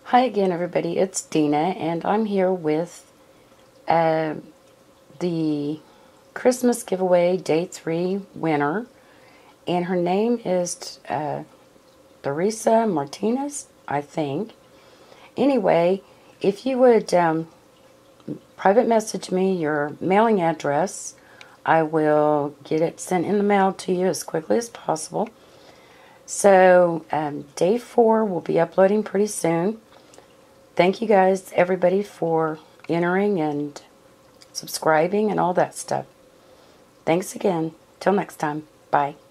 Hi again, everybody. It's Dina, and I'm here with the Christmas giveaway day 3 winner, and her name is Theresa Martinez, I think. Anyway, if you would private message me your mailing address, I will get it sent in the mail to you as quickly as possible. So, day 4 will be uploading pretty soon. Thank you guys, everybody, for entering and subscribing and all that stuff. Thanks again. Till next time. Bye.